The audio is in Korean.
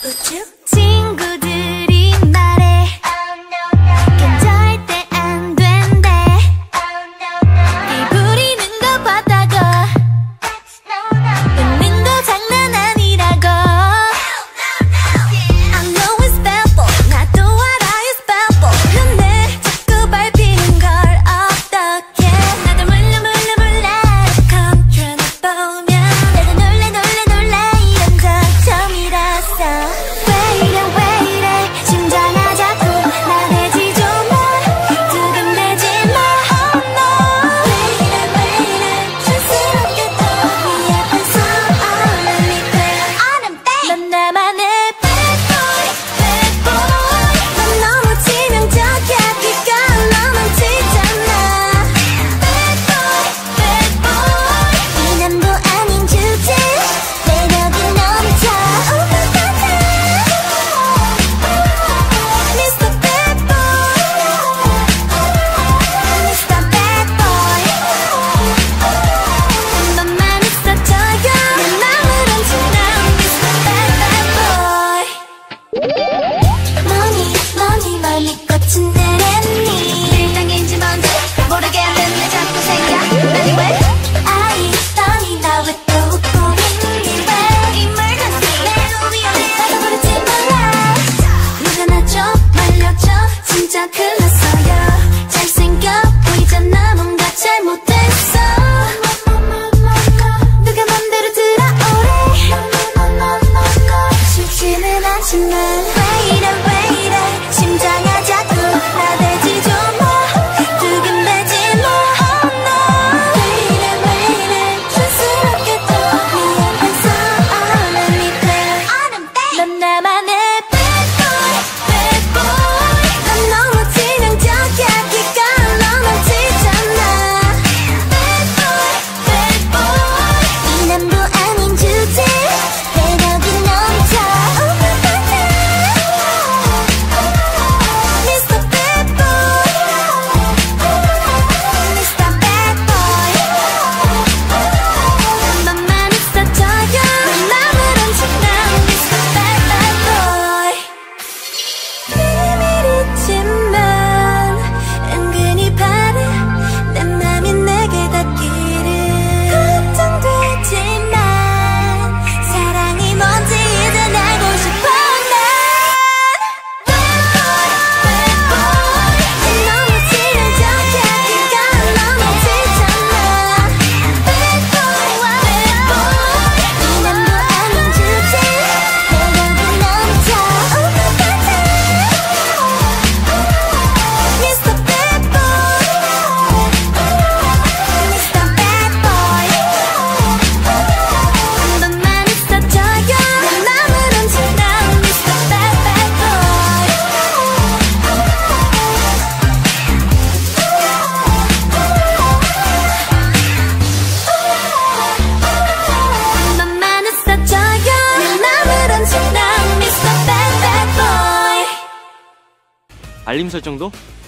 친구들이 말해 괜찮을 때 안 된대. 이 부리는 거 봤다가 웃는 거 장난 아니라고. I know it's bad boy, 나도 알아 it's bad boy. 근데 자꾸 밟히는 걸 어떡해. 나도 몰라 컨트롤 보면 내가 놀래 이런 적 처음이라서. 왜 이래 심장아 자꾸 나대지 좀 마. 두근대지 마 oh no. 왜 이래 촌스럽게 또 네 앞에서 let me play. 넌 나만의 bad boy, bad boy. 넌 너무 치명적이야 네가 로망치잖아. Bad boy, bad boy. 이남도 아닌 주제 매력이 넘쳐. Oh my God. Mr. Bad Boy, Mr. Bad Boy. 너만 있어줘요 내 맘을 훔친다 Mr. Bad Boy. 머니 꽃은 내렸니. 밀당인지 뭔지 모르겠는데 자꾸 생각나니 왜 아이러니 나 왜 또 웃고 있니. 왜 emergency 매우 위험해. 나도 부르지 몰라. 누가 나 좀 말려줘 진짜 큰일 났어요. 잘생겨 보이잖아 뭔가 잘못됐어. 누가 맘대로 들어오래. 싫지는 않지만 왜 이래 심장아 자꾸 나대지 좀 마. 두근대지 마 oh no. 왜 이래 촌스럽게 또 네 앞에서 let me play. 넌 나만의 bad boy, bad boy. 넌 너무 치명적이야 네가 로망치잖아. Bad boy, bad boy. 이남도 아닌 주제 매력이 넘쳐. Oh my God. Mr. Bad Boy, Mr. Bad Boy. 너만 있어줘요 내 맘을 훔친다 Mr. Bad Boy. 비밀이지만 은근히 바래 내 맘이 내게 닿기를. 걱정되지만 사랑이 뭔지 이젠 알고 싶어 난. Bad boy, 넌 너무 치명적이야 네가 로망치잖아. Bad boy, 이남도 아닌 주제 매력이 넘쳐. Oh my God. Mr. Bad Boy, Mr. Bad Boy. 너만 있어줘요 내 맘을 훔친다 Mr. Bad Bad Boy. 너만 있어줘요 내 맘을 훔친다 Mr. Bad Bad Boy. 알림 설정도